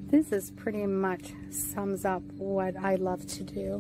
This is pretty much sums up what I love to do.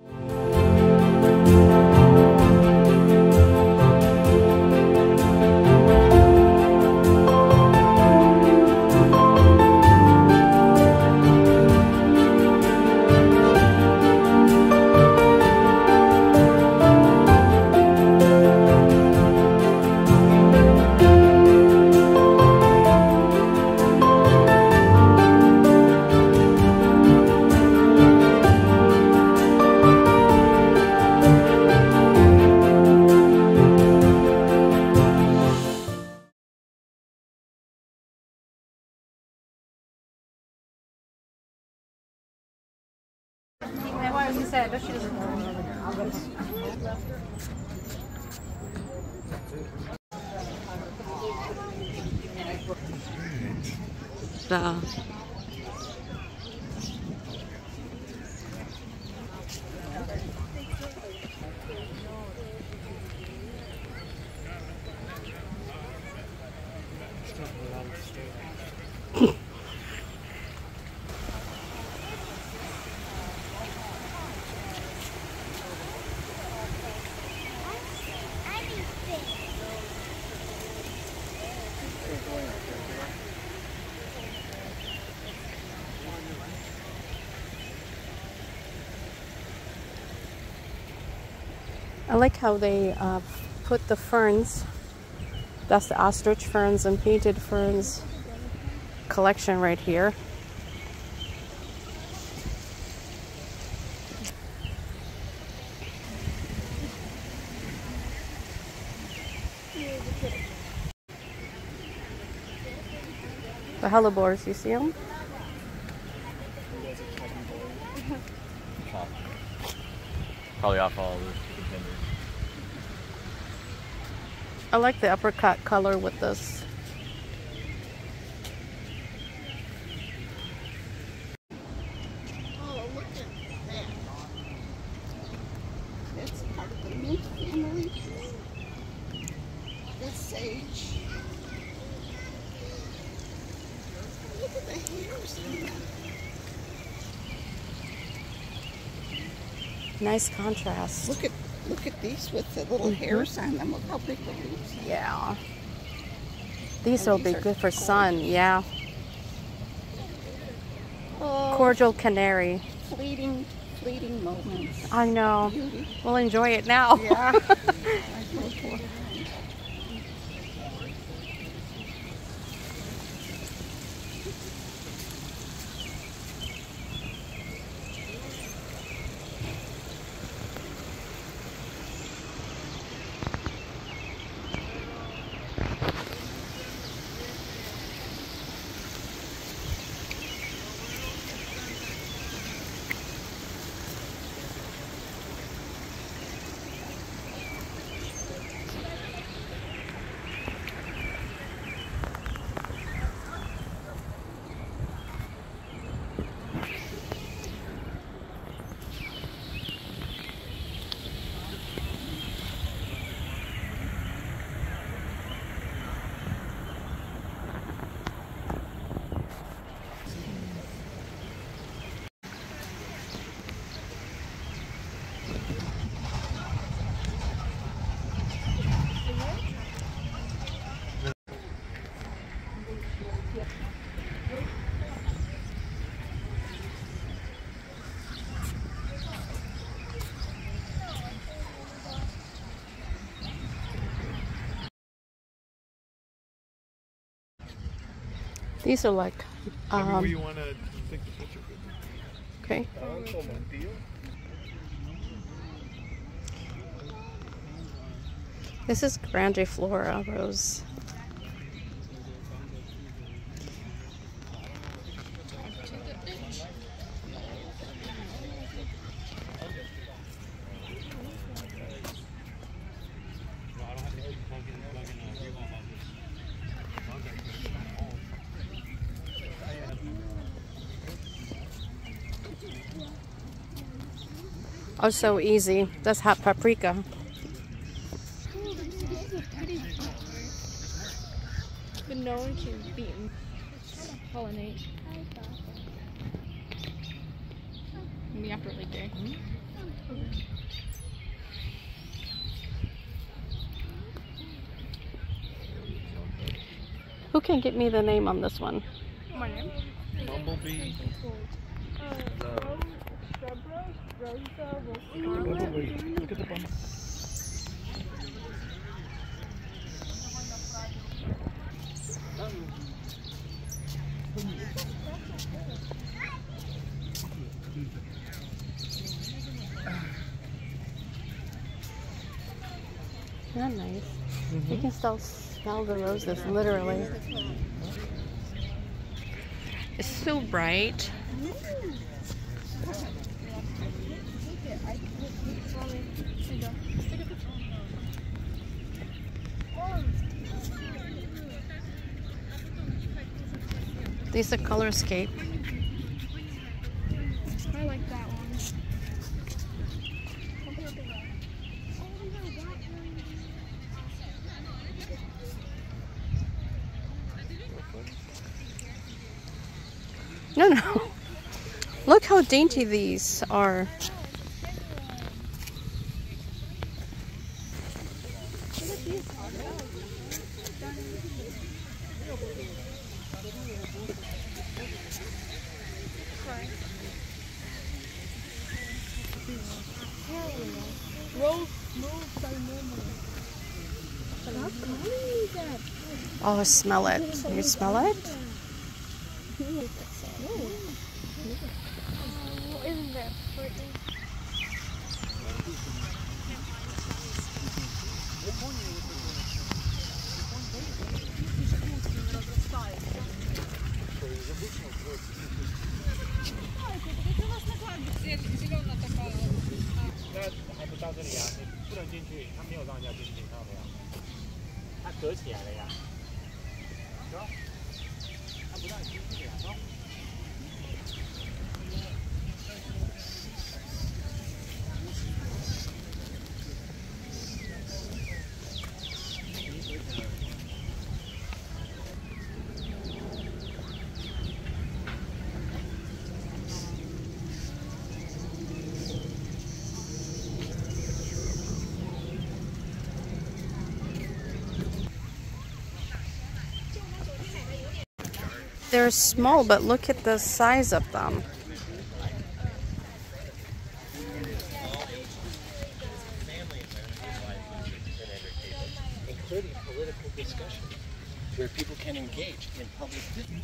I like how they put the ferns, that's the ostrich ferns and painted ferns collection right here. The hellebores, you see them? Probably off all of this. I like the apricot color with this. Oh, look at that. That's part of the mint family. That's sage. Look at the hairs in them. Nice contrast. Look at these with the little hairs on them. Look how big the leaves are. Yeah. These will be good for sun, yeah. Oh, Cordial canary. fleeting moments. I know. Beauty. We'll enjoy it now. Yeah. These are like, where you want to take the picture. okay. This is Grandiflora rose. Oh, so easy. That's hot paprika. But no one can beat and pollinate. Me after Lake Day. Who can get me the name on this one? My name? Bumblebee. Bumblebee. Look at the bumblebee. Not nice. You can still smell the roses, literally. It's so bright. These are Colorscape. I like that one. No, no. Look how dainty these are. Oh, smell it. You smell it? Isn't that pretty? They're small, but look at the size of them. Including political discussion, where people can engage in public discourse.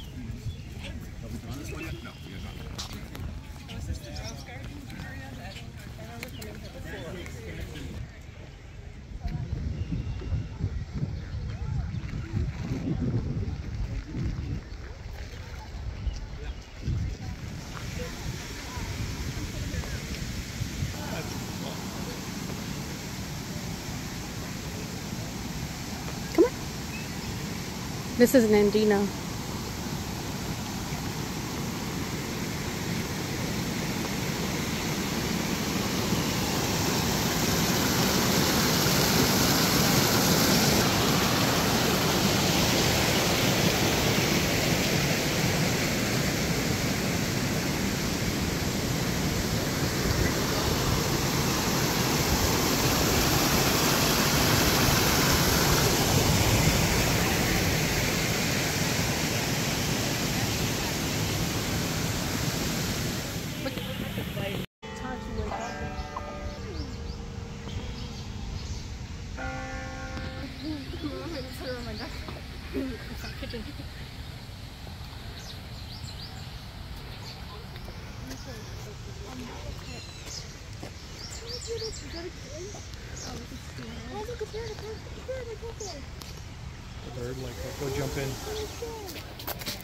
Come on. This is an Andino. The bird, like, go jump in.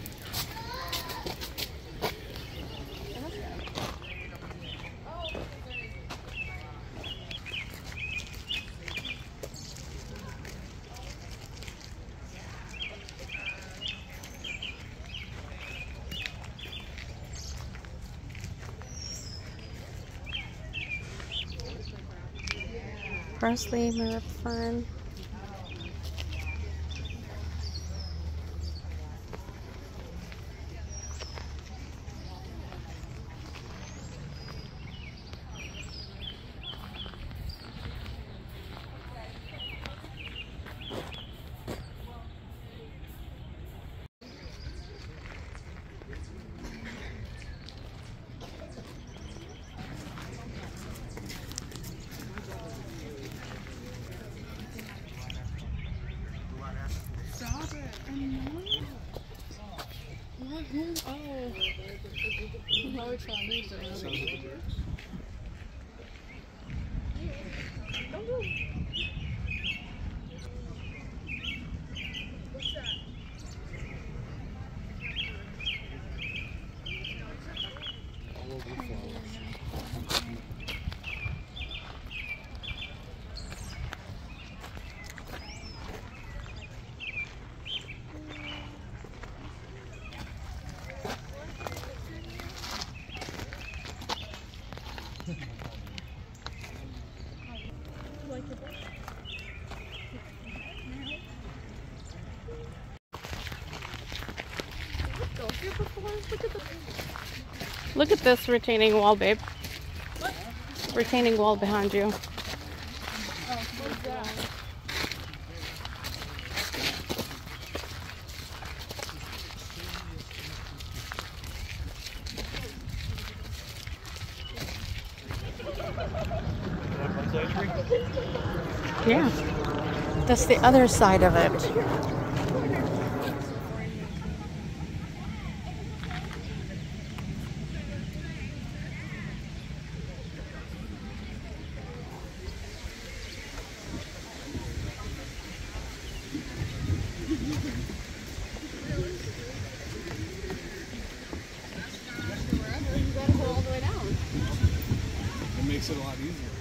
Parsley, mirror fern. Look at this retaining wall, babe. Retaining wall behind you. Yeah. That's the other side of it. It makes it a lot easier.